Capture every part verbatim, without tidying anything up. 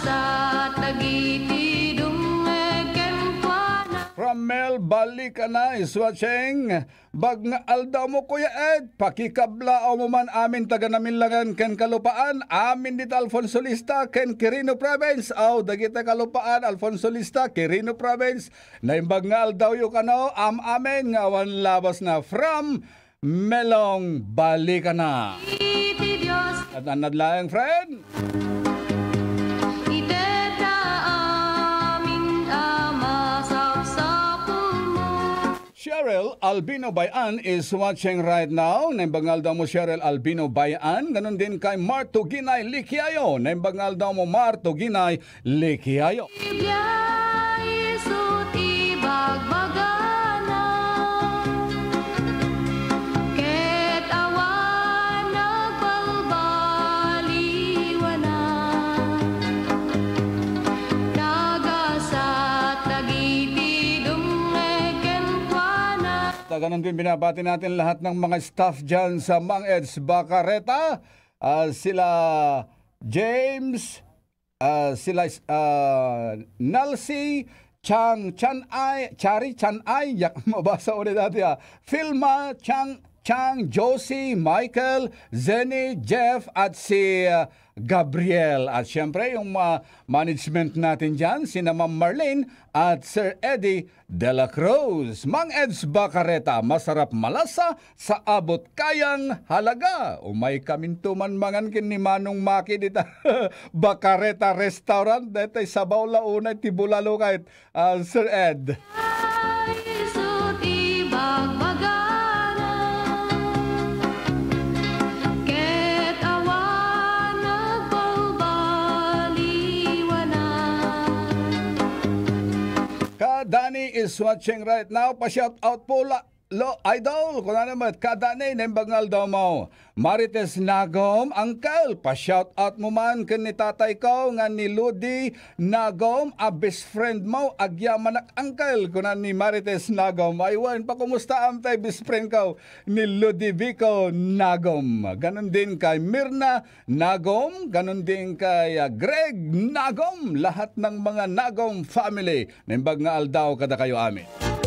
From Mel, balik ka na, iswacheng. Bag nga aldaw mo, Kuya Ed, pakikabla o mo man amin taga naminlangan ken kalupaan, amin dito Alfonso Lista, ken Quirino Province, aw dagita kalupaan, Alfonso Lista, Quirino Province, naimbag nga aldaw yung kano, am amin, nga awan labas na from Melong, balik ka na. At anad lang, friend. Cheryl Albino Bayan is watching right now. Naimbangal daw mo Cheryl Albino Bayan. Ganon din kay Marto Ginay Likiayo. Naimbangal daw mo Marto Ginay Likiayo. Ganon din binabati natin lahat ng mga staff dyan sa Mang Eds Bacareta. Uh, sila James, uh, sila uh, Nalsi, Chang Chanay, Chari Chanay, yak mabasa ulit natin ha. Filma, Chang, Chang, Josie, Michael, Zenny, Jeff at si uh, Gabriel. At syempre yung uh, management natin dyan, sina Ma'am Marlene at Sir Eddie De La Cruz. Mang Eds Bacareta, masarap malasa sa abot kayang halaga. Umay kamintuman mangan kin ni Manong Maki dita Bacareta Restaurant. Dito sabaw launay tibulalo kahit uh, Sir Ed. Dani is watching right now. Pa-shout out po la, lo, idol. Kung ano naman, kadani, nembangal daw mo. Marites Nagom, Uncle, pa-shout out mo man kan ni tatay ko, nga ni Ludi Nagom, a best friend mo, agyaman ak Uncle. Kung ano ni Marites Nagom, aywan, pa kumusta ang tay best friend ko, ni Ludi Vico Nagom. Ganon din kay Mirna Nagom, ganon din kay uh, Greg Nagom, lahat ng mga Nagom family. Nembag nga aldaw kada kayo amin.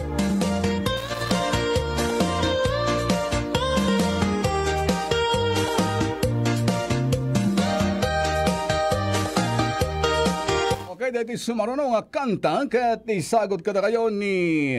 Okay, dahil sumarunong nga kanta, kaya't isagot kada kayo ni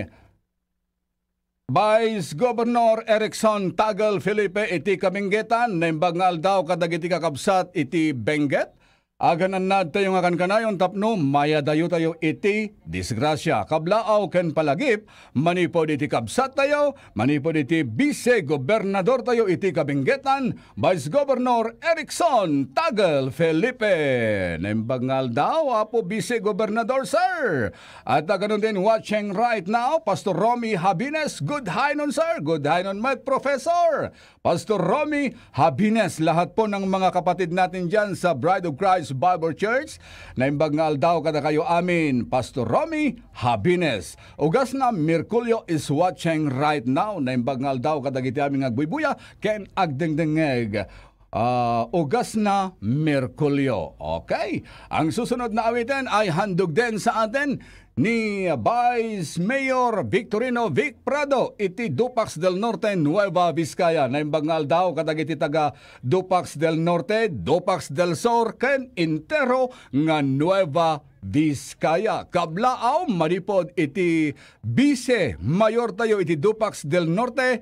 Vice Governor Erickson Tagal Felipe iti Kaminggetan, naimbangal daw kadagiti kakabsat iti Benguet. Aganan nad tayo nga kan kanayon tapno, maya dayo tayo iti disgrasya. Kablaaw ken palagip, manipod iti kabsat tayo, manipod iti Vice Gobernador tayo iti Kabinggetan, Vice Governor Erickson Tagal Felipe. Naimbangal daw, apo Vice Gobernador, sir. At uh, ganun din watching right now, Pastor Romy Habines. Good hi nun, sir. Good hi nun, my professor. Pastor Romy Habines, lahat po ng mga kapatid natin dyan sa Bride of Christ Bible Church, naimbangal daw kada kayo amin, Pastor Romy Habines. Ugas na Merculio is watching right now, naimbangal daw kada giti aming agbuybuya, ken agdengdengeg. Uh, ugas na Merculio. Okay, ang susunod na awitin ay handog din sa atin ni Vice Mayor Victorino Vic Prado iti Dupax del Norte, Nueva Vizcaya. Naimbangal daw kadagiti taga Dupax del Norte, Dupax del Sur, ken intero nga Nueva Vizcaya. Kablaaw maripod iti Vice Mayor tayo iti Dupax del Norte,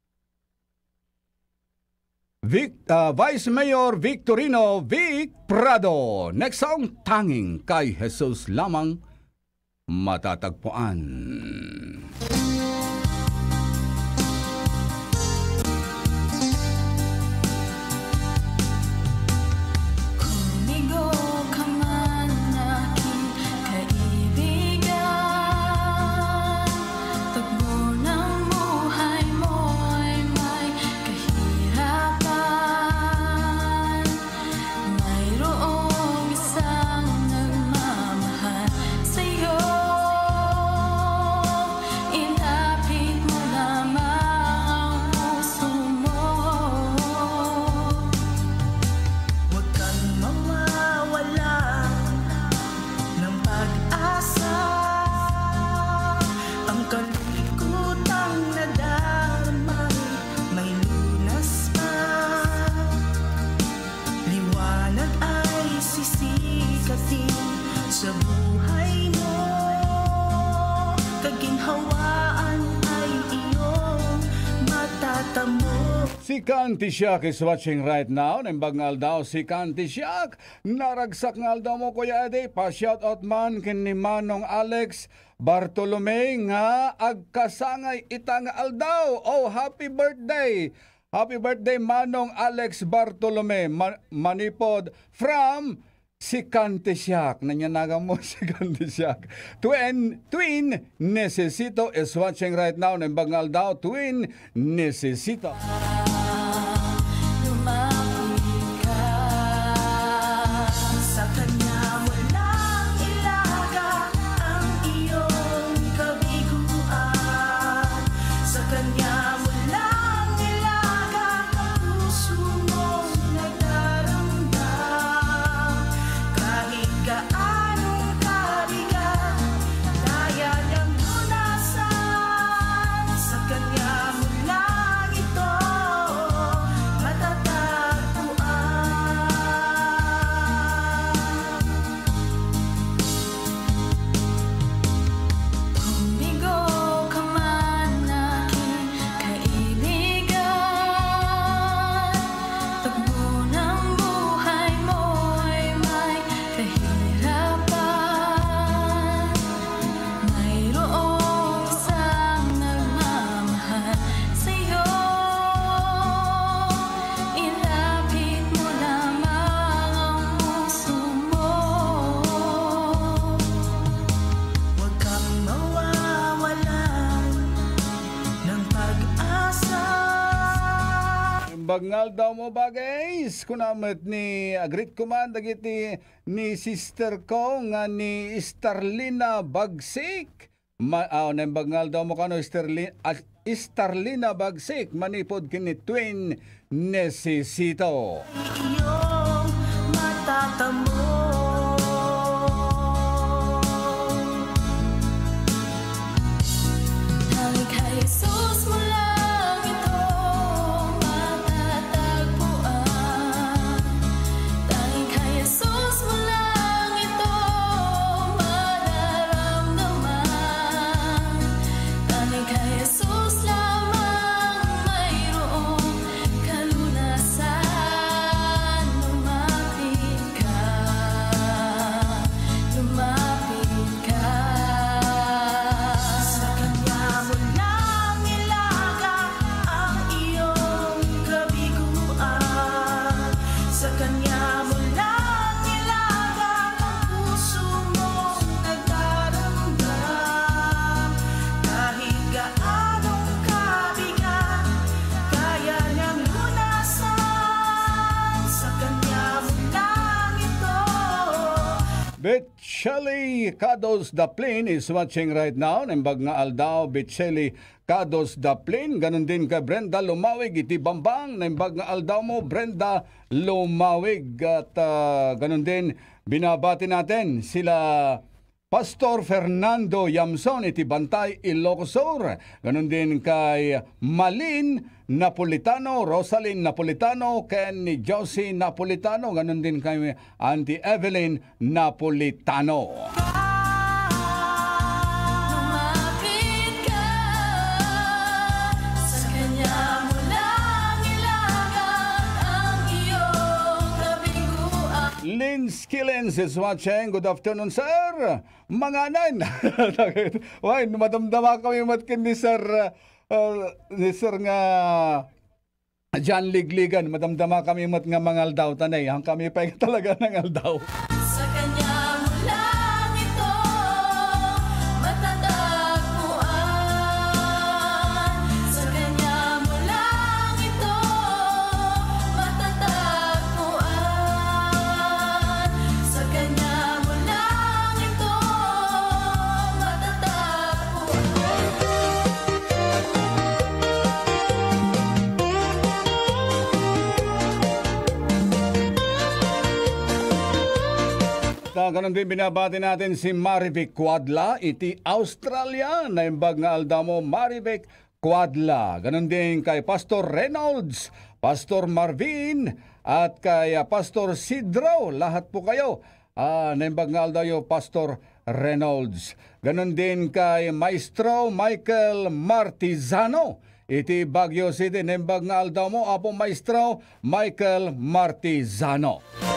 Vic, uh, Vice Mayor Victorino Vic Prado. Next song, Tanging kay Jesus lamang matatagpuan. Si Kanti Siak is watching right now. Nembag nga daw si Kanti Siak. Naragsak nga daw mo Kuya Eddie. Pa-shout out man kin ni Manong Alex Bartolome nga agkasangay itang aldaw. Oh, happy birthday! Happy birthday Manong Alex Bartolome Ma- Manipod from si Kanti Siak. Nanyanaga mo si Kanti Siak. Twin, Twin Necesito is watching right now. Nembag nga daw, Twin Necesito. Bagnal daw mo ba guys? Kunamat ni agrit kuman dagiti ni sister ko nga ni Starlina Bagsik. Ma aw uh, bagnal daw mo kano Starlina uh, Starlina Bagsik manipod kini Twin Necesito. Iyong matatamo. Halik kay Jesus mo lang ito. Bitcheli Kados Daplin is watching right now. Nembag nga aldaw, Bitcheli Kados Daplin. Ganon din kay Brenda Lumawig, iti Bambang. Nembag nga aldaw mo, Brenda Lumawig. At uh, ganon din, binabati natin sila Pastor Fernando Yamson, iti Bantay, Ilocos Sur. Ganon din kay Malin Napolitano, Rosalyn Napolitano, Ken Josie Napolitano. Ganon din kay Auntie Evelyn Napolitano. Lynn Skillens is watching. Good afternoon, sir. Manganan. Why, madamdama kami matkin ni sir, uh, ni sir nga John Ligligan. Madamdama kami mat nga mangal daw tanay. Ang kami pa talaga nangal daw. Sa kanya mo lang ito matatagpuan. Sa kanya mo lang ito matatagpuan. Sa kanya mo lang ito Na ganun din binabati natin si Marivic Quadla, iti Australia, na imbag nga aldamo Marivic Quadla. Ganun din kay Pastor Reynolds, Pastor Marvin, at kay uh, Pastor Sidro. Lahat po kayo, uh, na imbag nga aldayo Pastor Reynolds. Ganun din kay Maestro Michael Martizano, iti Baguio City. Nembag nga aldaw mo, Apo Maestro Michael Martizano.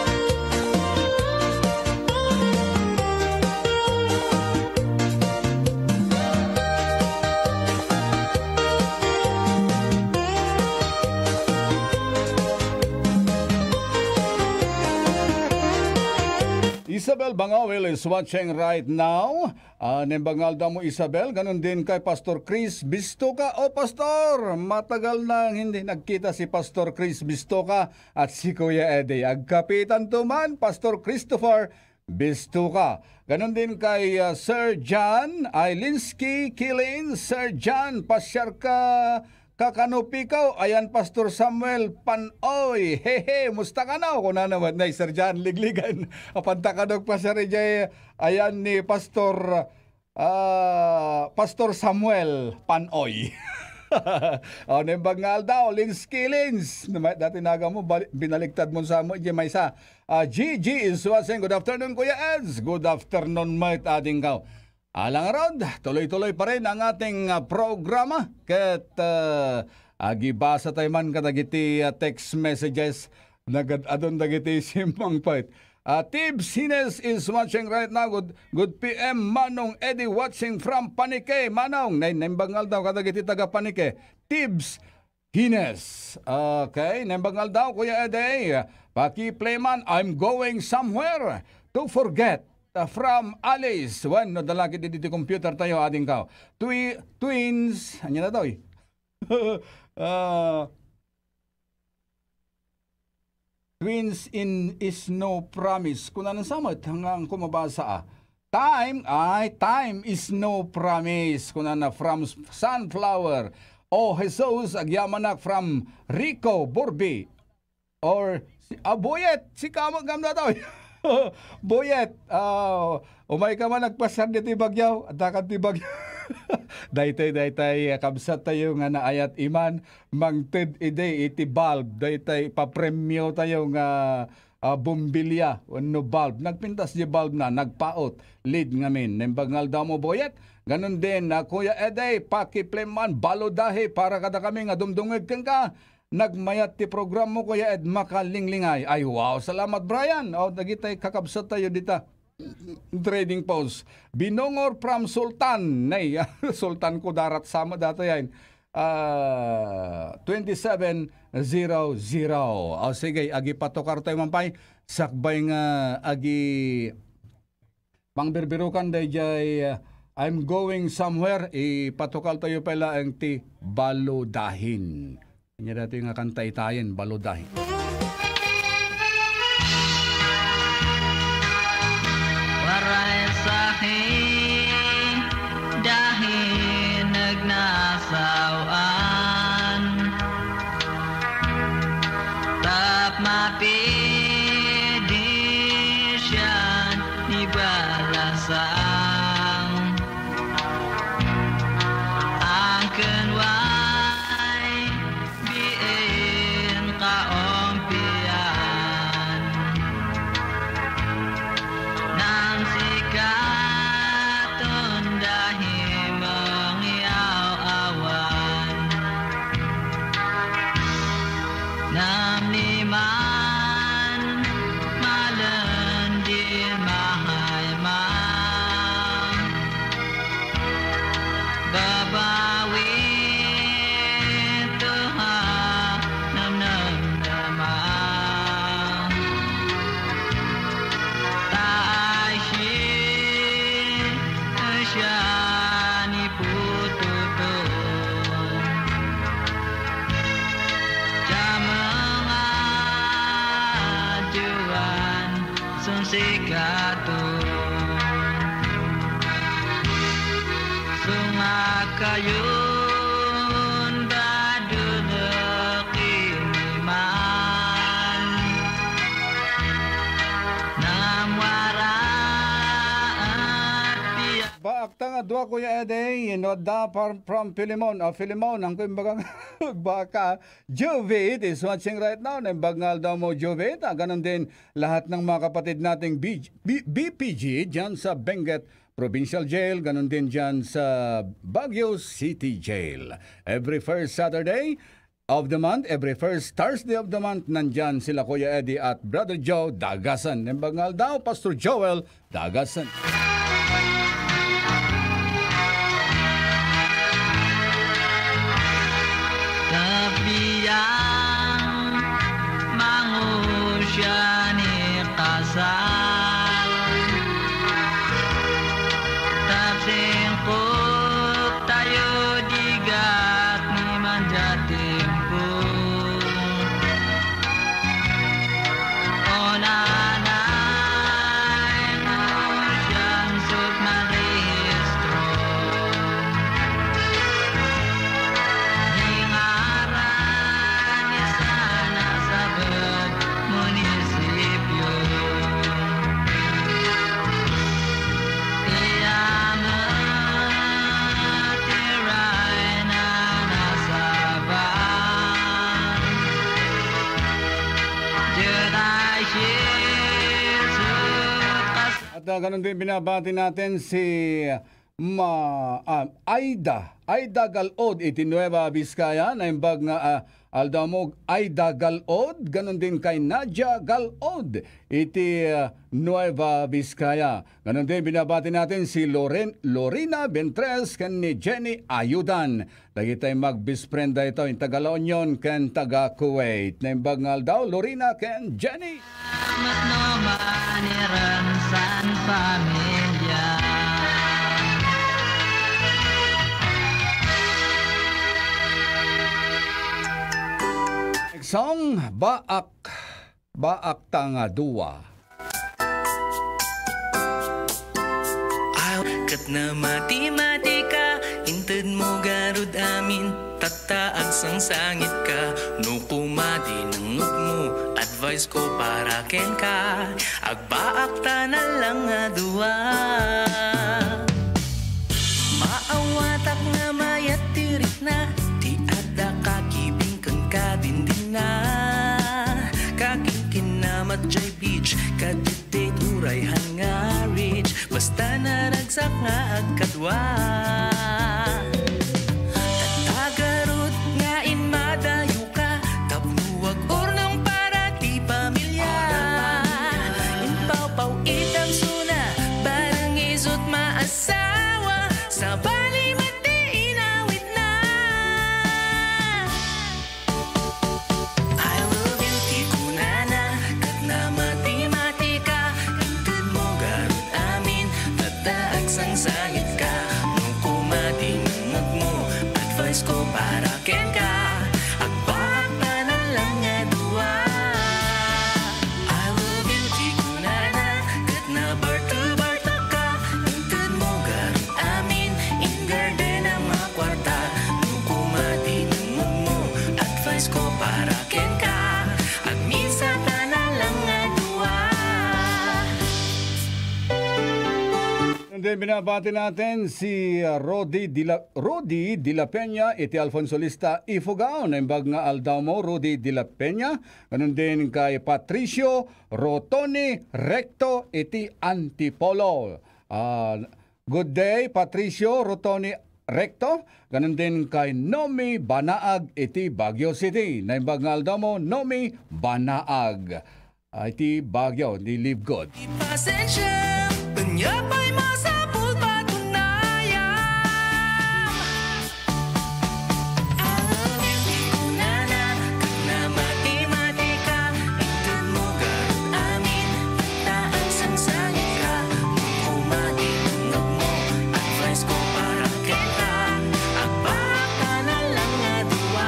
Isabel Bangawil is watching right now. Uh, Nembangal daw mo Isabel. Ganon din kay Pastor Chris Bistoka. O Pastor, matagal na hindi nagkita si Pastor Chris Bistoka at si Kuya Eddie. Agkapitan tuman, Pastor Christopher Bistoka. Ganon din kay uh, Sir John Ailinski Kilin. Sir John, pasyar ka kakanupikaw. Ayan, Pastor Samuel Panoy. Hehe, musta ka na? Kung na naman na, Sir John, ligligan. Apantakanok pa siya rin dyan. Ayan ni Pastor uh, Pastor Samuel Panoy. O, nembag nga daw, Linsky Lins. Dati naga mo, binaligtad mo sa mo, may sa uh, G G is watching. Good afternoon, Kuya Eds. Good afternoon, mate, ating ka. Alang rod, tuloy-tuloy pa rin ang ating uh, programa. Kat uh, agibasa tayo man kadagiti uh, text messages nagad-adon dagiti simpang pait. Uh, Tibbs Hines is watching right now. Good, good P M Manong Eddie watching from Panike. Manong, naimbangal daw kadagiti taga Panike. Tibbs Hines. Okay, naimbangal daw Kuya Eddie. Paki-play man, I'm going somewhere to forget. Uh, from Alice, one no dalaki di dito computer tayo ading kao. Twi twins, anya na daw eh. uh, twins in is no promise. Kung anong samot hanggang kumabasa ah. Time ay time is no promise. Kung na from Sunflower. Oh Jesus agyamanak from Rico Borbi or Aboyet si kamag gamda daw. Boyet, uh, umay ka man nagpasar dito bagyaw, at dakat ti bagyaw. Daytay, daytay, kabsat tayo nga naayat iman, mangted ide iti bulb, daytay papremyo tayo nga uh, bumbilya, no bulb. Nagpintas di bulb na, nagpaot, lead ngamin. Nembagnal daw mo, Boyet, ganun din, uh, Kuya Ede, pakipleman, balodahe, para kada kami nga dumdungig kang ka, nagmayat ti program mo Kuya Ed makalinglingay. Ay wow, salamat Brian. O dagitay kakabsat tayo dita. Trading post. Binongor from Sultan. Nay, Sultan ko darat sama data yan. Uh, twenty-seven hundred. O sige, agi patokar tayo mampay. Sakbay nga agi pangbirbirukan day jay uh, I'm going somewhere. Ipatokal tayo pala ang ti balodahin. Kanya dati nga kanta itayin, balodahin. Waray sahin, dahil nagnasawaan, tap mapidi siya ni balasang ang kenwa Kayun badulak iniman namwaraat piya. Baakta nga dua Kuya Ede, inoda from Filimon. O Filimon, ang kumbagang baka Jovit is watching right now. Nembagnal daw mo Jovit. Ah, ganun din lahat ng mga kapatid nating B, B, B P G dyan sa Benguet Provincial Jail, ganun din dyan sa Baguio City Jail. Every first Saturday of the month, every first Thursday of the month, nandyan sila Kuya Eddie at Brother Joe Dagasan. Nembangal daw, Pastor Joel Dagasan. Kapiyang mangusya ni kasal Tapsingkok tayo digat ni manjatimpo Onanay ngusyang suk marehistro Hingaran ni sana sa bag munisipyo Iyamat tiray na nasaban Juday Jesus At uh, ganun din binabati natin si Ma, ah, Aida. Aida Galod, iti Nueva Vizcaya. Naimbag nga uh, aldamog Aida Galod. Ganun din kay Nadia Galod, iti uh, Nueva Vizcaya. Ganun din binabati natin si Loren, Lorena Bentres kan ni Jenny Ayudan. Lagi tayo mag-bisprenda ito in Taga-La-Union ken taga-Kuwait. Naimbag nga daw Lorena ken Jenny. Mat no maniran san pamilya Song Baak Baak Tanga Dua. Kat na matematika, hinted mo garud amin, tataag sang sangit ka, no kumadi ng mo, advice ko para ken ka, agbaak ta na lang nga duwa. Maawatak nga mayat tirik na, di ada kakibing kang kadindin na, kakikinamat jay beach, kadidate urayhan nga rich, basta naragsak nga agkadwa. Tatagarot nga inmadayo ka, tapnuwag urnong para ti pamilya. Inpaw-paw itang suna, barang isot maasawa, sa bali mati inawit na. I love you ti kunana, kat na matematika, hinted mo garot amin, tataag sang sangit ka, nung kumati ng mo, advice ko para ken ka, agbak pa na lang nga duwa. I love you ti kunana, kat na barto-barto ka, hinted mo garot amin, in garden ang mga kwarta, nung kumati ng mo, advice ko para ken ka, agmisa ta na lang nga duwa. And then binabati natin si uh, Rodi Dila, Rodi Dila Peña, iti Alfonso Lista Ifugao. Naimbag nga aldaw mo, Rodi Dila Peña. Ganun din kay Patricio Rotoni Recto, iti Antipolo. Uh, good day, Patricio Rotoni Recto. Ganun din kay Nomi Banaag, iti Baguio City. Naimbag nga aldaw mo, Nomi Banaag, uh, iti Baguio, di Live Good. Pasensya, penyapay masapul patunayan. I love you, di kunana, kat na matematika, hinted mo garot amin, tataan sang sangit ka, nung kumati ng mo, advice ko para ken ka, agbak ka na lang nga duwa.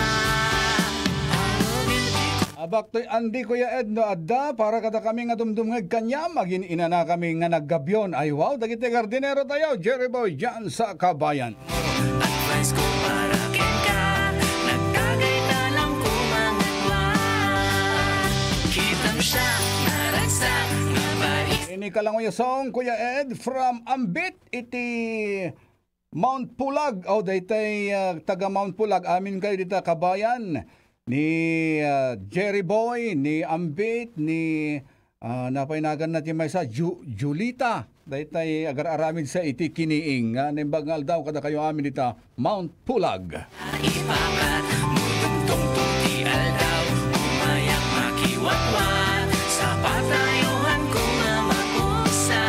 I love you, di Abak to'y Andi Kuya Ed no adda para kada kami nga dumdumngag kanya magin ina na kami nga naggabyon. Ay wow, dagiti gardinero tayo, Jerry Boy dyan sa Kabayan. advice ko para ken ka, nagtagay na lang kumangatwa. Kita mo siya, naragsak, nga bais. Ini ka lang yung song Kuya Ed from Ambit iti Mount Pulag. O daytay uh, taga Mount Pulag amin kayo dito Kabayan. Ni uh, Jerry Boy, ni Ambit, ni Ah, napainagan natin may sa Ju- Julita. Dahil agar-aramin sa iti kiniing. Nga nimbangal daw kada kayo amin dita Mount Pulag. Ipakat mo tungtong tuti aldaw, umayak makiwatwat, sa patayuhan ko nga makusa.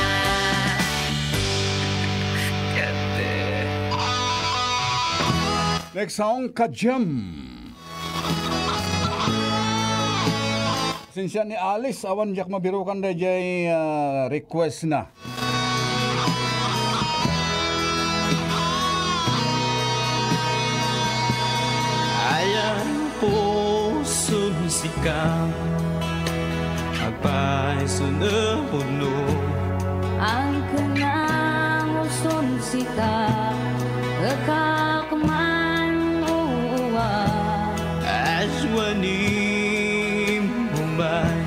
Kate. Next song, Kajem. Sinsya ni Alice, awan jak mabirukan na jay uh, request na. Ayan po sumisika, agpay sunapuno. Ang kanang uson sika, kakakman uwa. Aswanim Mumbai,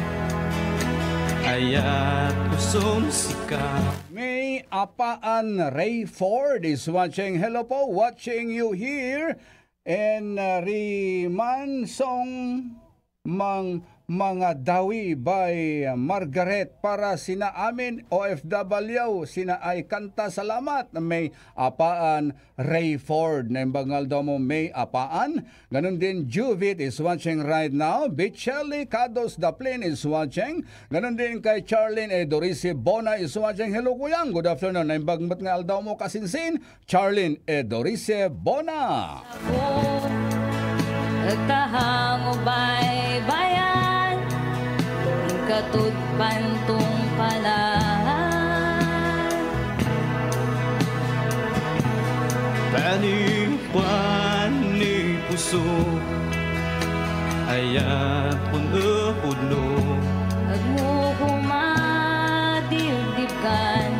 ayat sumisika. May apaan Ray Ford is watching. Hello po, watching you here. And uh, Riman Song Mang Mga Dawi by Margaret para sina amin O F W, sina ay kanta salamat. May apaan Ray Ford na imbangal daw mo may apaan. Ganon din Juvit is watching right now. Bitchelly Cados Daplin is watching. Ganon din kay Charlene e Dorisi Bona is watching. Hello kuyang, good afternoon. Na imbagmat nga aldaw mo kasinsin, Charlene e Dorisi Bona. Ako, nagtahango bay-bayan, katud pantong palan. Panipani puso, ayat puno-puno. Agmuhumadibdibkan,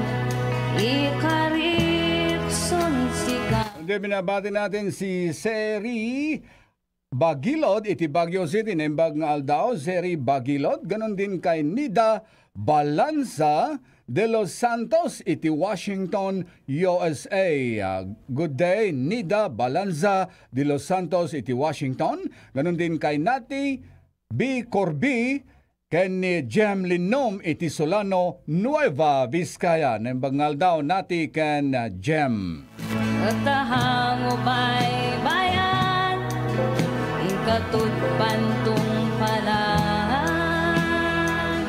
ikarikson sika. Hindi, binabati natin si Seri Bagilod, iti Baguio City, nembag nga aldaw, Seri Bagilod. Ganon din kay Nida Balanza de Los Santos, iti Washington, U S A. Uh, good day, Nida Balanza de Los Santos, iti Washington. Ganon din kay Nati B. Corby, ken ni Jem Linom, iti Solano, Nueva Vizcaya. Nembag nga aldaw, Nati ken uh, Jem. Nagtahango bay-bayan, katud pantong palan.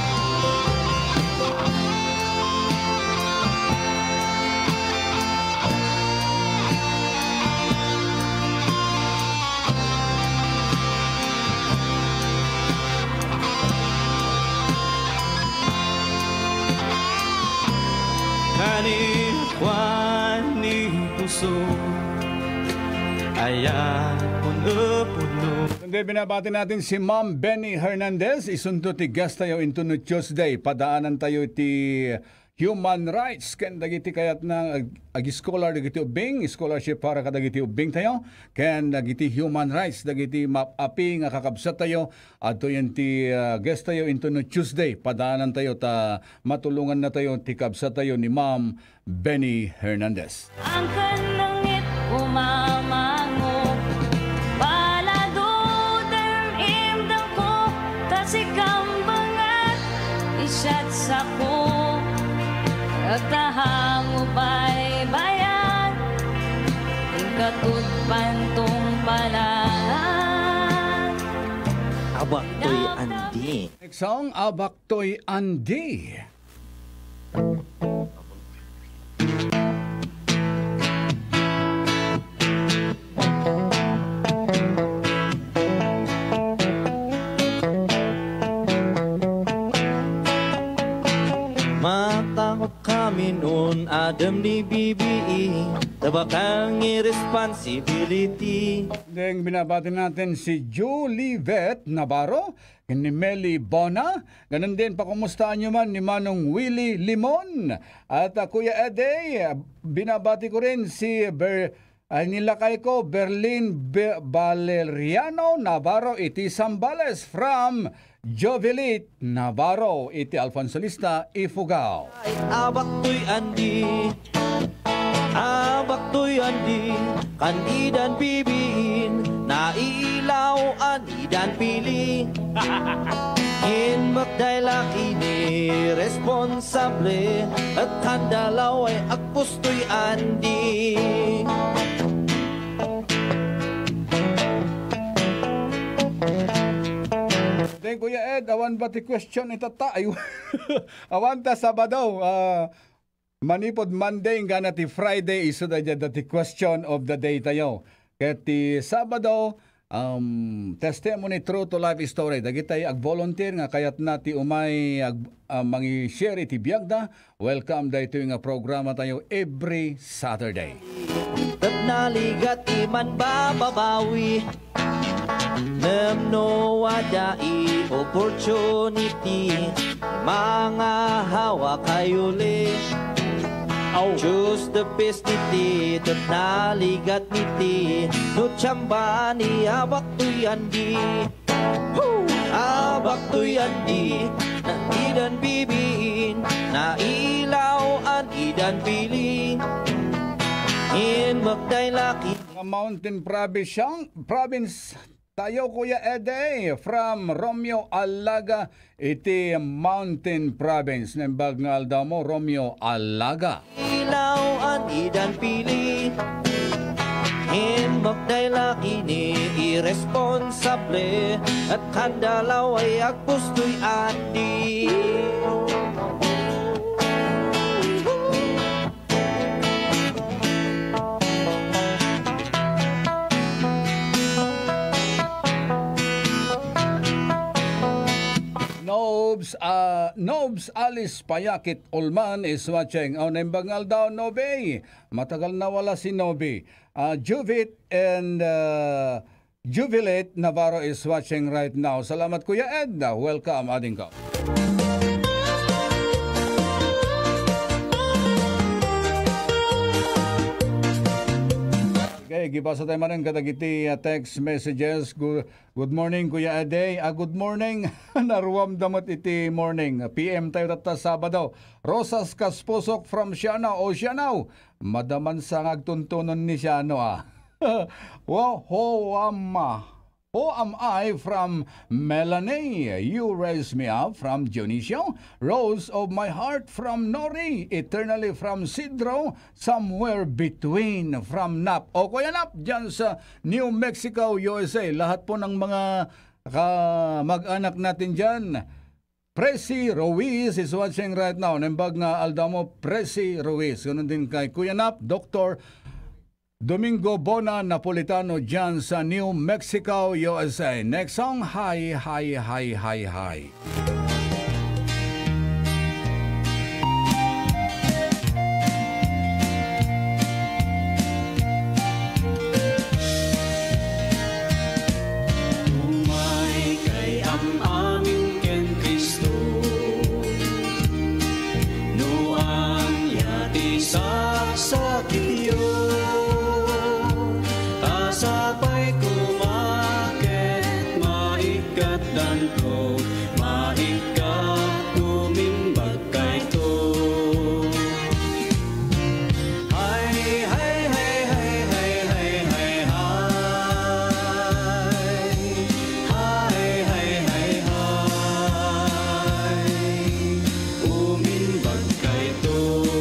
Panipani puso, ayat puno-puno. Hindi, binabati natin si Ma'am Benny Hernandez. Isunto ti guest tayo into no Tuesday. Padaanan tayo ti human rights. Ken dagiti kayat na ag-scholar dagiti ubing. Scholarship para kadagiti ubing tayo. Ken dagiti human rights. Dagiti mapapi nga kakabsat tayo. Ato yan ti uh, guest tayo into no Tuesday. Padaanan tayo ta matulungan na tayo ti kabsat tayo ni Ma'am Benny Hernandez. Ang kanangit umamango, paladudan imdang ko, tasikambangat isyat sa ko. Nagtahango bay-bayan, ikatud pantong palan. Abak to'y andi. Next song, Abak Toy Andi. Matakot kami noon, Adam ni B B E, tabakang irresponsibility. Deng binabati natin si Julie Vet Navarro, ni Meli Bona, ganun din pakumustahan nyo man ni Manong Willie Limon. At uh, Kuya Ede, binabati ko rin si Ber, ay nilakay ko Berlin Be- Valeriano Navarro, iti Sambales from Jovelit Navarro, iti Alfonso Lista, Ifugao. Ay abak to'y andi, abak to'y andi, kandidan bibiin, nailaw anidan pili. In magday laki ni responsable at handalaw ay agpustoy andi. Then Kuya Ed, awan ba ti question itata? Ay, awan ta Sabado. Uh, manipod Monday nga na ti Friday iso da dyan ti question of the day tayo. Kaya ti Sabado, um, testimony true to life story. Dagitay ag-volunteer nga kayat na ti umay ag, uh, mangi-share iti biyagda. Welcome da ito yung programa tayo every Saturday. Tat naligat iman bababawi Nemno wadai opportunity Mga hawa kayuli Choose the best niti Tat naligat niti No chamba ni abak tuyandi Abak tuyandi Na idan bibiin Na ilaw an idan pilin In magday laki Mga Mountain Province, province tayo Kuya Ede from Romeo Alaga iti Mountain Province. Nembag nga aldaw mo Romeo Alaga. ilaw an idan pili In magday laki ni irresponsable At kandalaw ay agpustoy andi Nobs, uh, Nobs Alice Payakit Ulman is watching. O, nembangal daw, Nobe. Matagal na wala si Nobe. Uh, Juvit and uh, Jubilate Navarro is watching right now. Salamat Kuya Ed. Welcome, ading ko. Okay, gibasa tayo man kadagiti uh, text messages. Good, good morning, Kuya Ade. Ah, good morning. Naruwam damot iti morning. P M tayo tata Sabado. Rosas Kaspusok from Sianao. O Sianao. Madaman sa ngagtuntunon ni Siano ah. Wow, ho am Who am I from Melanie? You raise me up from Dionisio. Rose of my heart from Nori. Eternally from Sidro. Somewhere between from Nap. O Kuya Nap, dyan sa New Mexico, U S A. Lahat po ng mga mag-anak natin dyan. Presi Ruiz is watching right now. Nembag nga Aldamo, Presi Ruiz. Ganun din kay Kuya Nap, Doctor Domingo Bona Napolitano dyan sa New Mexico, U S A. Next song, Hi, Hi, Hi, Hi, Hi. Umay kay am-aming ken Kristo no ang yati saksakit yun. Sabay kumakit, maikat dan ko, maikat tumimbag kay to. Hay, hay, hay, hay, hay, hay, hay, hay. Hay, hay, hay, hay. Umimbag kay to.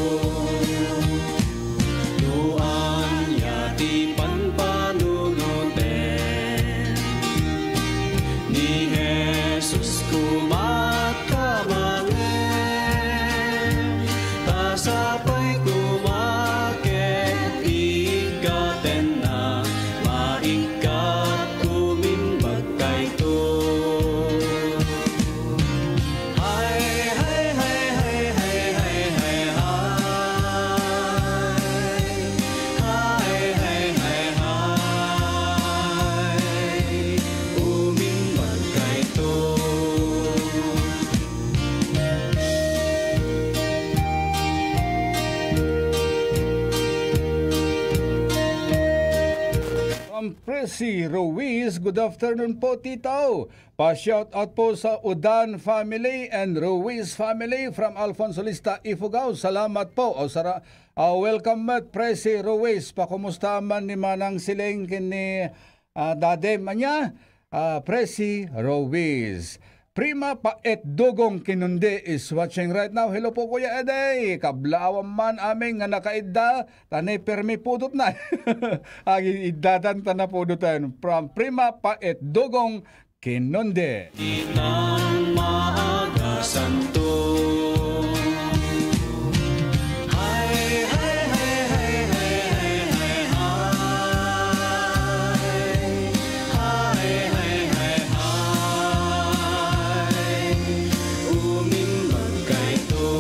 Doan yati panpa sabay kumakit, ikaten na, maikat kumimbag kay to. Hay, hay, hay, hay, hay, hay, hay, hay. Hay, hay, hay, hay. Umimbag kay to. Presi Ruiz, good afternoon po Tito. Pa-shout out po sa Udan family and Ruiz family from Alfonso Lista, Ifugao. Salamat po. O sara, uh, welcome mat Presi Ruiz. Pakumusta man ni Manang Siling kini uh, Dade Manya. Uh, Presi Ruiz. Prima Paet Dugong Kinundi is watching right now. Hello po Kuya Eday. Kablawan man aming nga nakaidda. Tanay permi pudot na. Agi iddadan ta na pudotan. From Prima Paet Dugong Kinundi. Inang maaga santo. Hay, hay, hay, hay, hay, hay, hay, hay. Hay, hay, hay, hay. Umimbag kayo.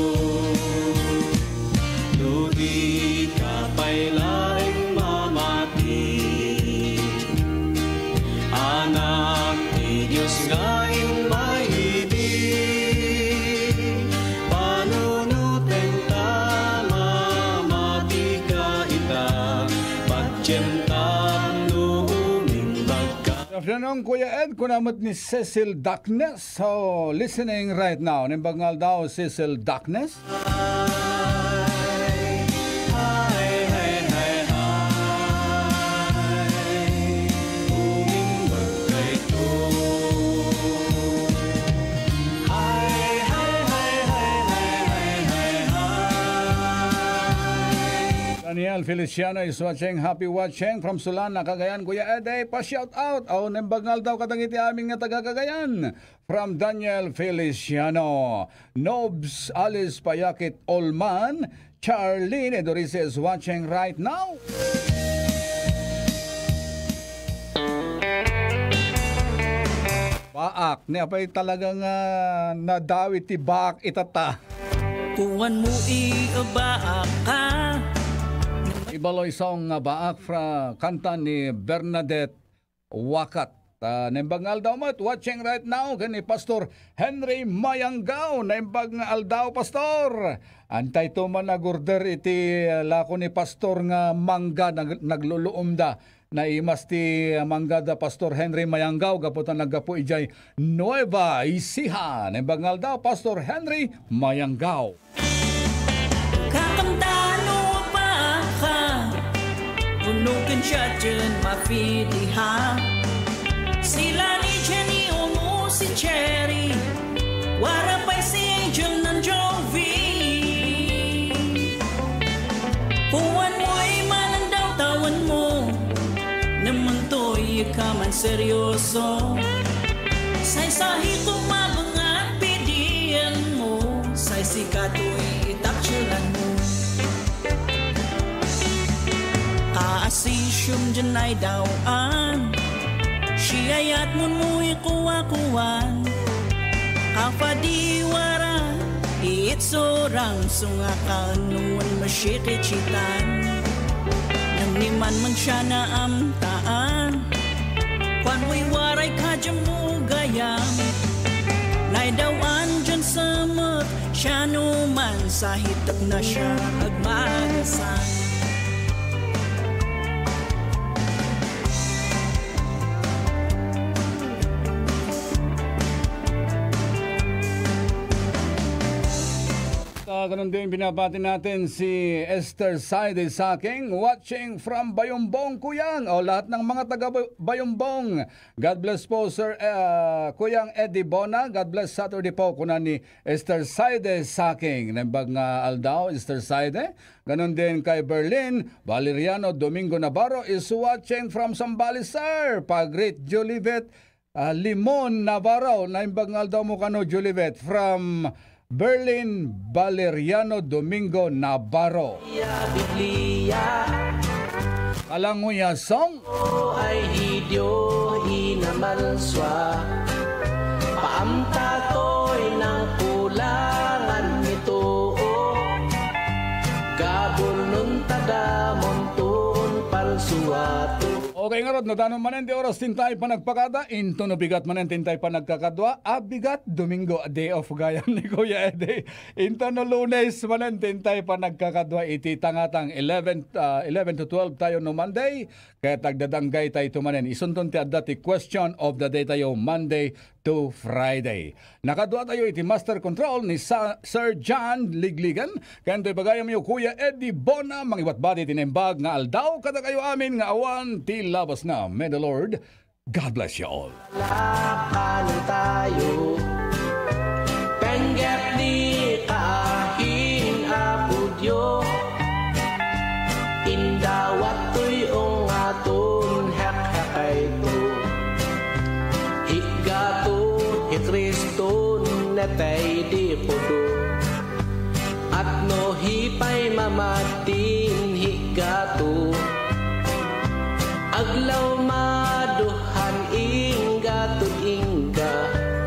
Ludi ka pa'y laing mamati. Anak ni Diyos nga maibig, panunutin ta, mamati ka ita, pagtiyentap no umimbag ka. Afternoon, Kuya Ed, kunamot ni Cecil Darkness. So, listening right now. Nimbangal daw Cecil Darkness. Hay, hay, hay, hay. Umimbag kayo. Hay, hay, hay, hay, hay, hay, hay, hay. Daniel Feliciano is watching. Happy watching from Sulan, Cagayan. Kuya Ed, eh, pa-shout out. O, nimbangal daw katangiti aming nga taga-Cagayan. From Daniel Feliciano. Nobs Alice Payakit Olman. Charlene Edorice is watching right now. Baak, niya pa'y talagang uh, nadawit ti baak itata. Kuwan mo iabaa ka. Ibaloy song nga baak fra kanta ni Bernadette Wakat. Uh, Nembangal daw mat, watching right now kani Pastor Henry Mayanggaw. Nembang aldaw Pastor. Antay to man nagorder iti uh, lako ni Pastor nga mangga nag, nagluluom da. Na imas ti mangga da Pastor Henry Mayanggaw. Gaputan naggapo ijay Nueva Ecija. Nembangal daw Pastor Henry Mayanggaw. Kakamtano pa ka. Punukin siya dyan mapilihan. Sila ni Jenny Omo si Cherry. Wara pa'y si Angel ng Jovi. Kuwan mo'y malandaw tawan mo. Naman to'y ka man seryoso. Say sahi kumabangat pidiyan mo. Say sikato'y itaksyolan mo. Kaasisyum dyan ay dawaan. Siyayat mo mo'y kuwa-kuwan. Kapadiwara, iitsorang sungakan nuwan masyikicitan. Naniman man siya na amtaan. Kwan mo'y waray ka dyan mo gayam. Naidawaan dyan sa mat, siya numan sa hitak na siya agmagasan. Uh, ganun din binabati natin si Esther Saide Saking watching from Bayumbong, Kuyang. O lahat ng mga taga Bayumbong. God bless po Sir uh, Kuyang Eddie Bona. God bless Saturday po kuna ni Esther Saide Saking. Nembag nga aldaw Esther Saide. Ganun din kay Berlin. Valeriano Domingo Navarro is watching from Sambales Sir. Pag-greet Julivet uh, Limon Navarro. Nembag nga aldaw mo kano Julivet from Berlin, Valeriano Domingo Navarro. Biblia Kalanguya song. ay hidyo inamalswa. Paamta to'y ng kulangan nito. Gabon nun tadamon tuon palsuato. Okay nga rod, nadanon manen di oras tintay pa nagpakada, into no bigat manen tintay pa nagkakadwa, ah bigat, Domingo, a day off gayam ni Kuya Ede. Into no lunes manen tintay pa nagkakadwa, iti tangatang eleven, uh, eleven to twelve tayo no Monday, kaya tagdadanggay tayo tumanen. Isunton ti adda ti question of the day tayo Monday to Friday. Nakadwa tayo iti master control ni Sa- Sir John Ligligan, kaya ito'y bagayam niyo Kuya Eddie Bona, mangibatbati tinembag nga aldaw, kada kayo amin nga awan ti labas na. May the Lord God bless you all. Lakan tayo Penggep ni kaahin apudyo Indawat tuyong aton hek-hekay to Higato hi Kristo netay di pudo At no hipay mamatin higato Aglaw maduhan ingga tut ingga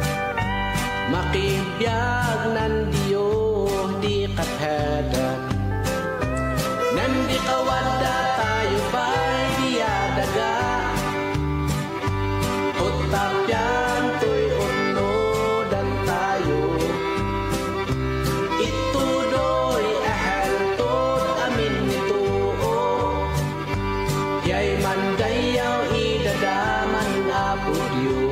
Makibiyag nan diyo di kathadan Nem di kawadda tayo pa'y diadaga Utapyan to'y uno dan tayo Itudoy ahal tot amin nito Yay mandayaw idadaman apo Diyo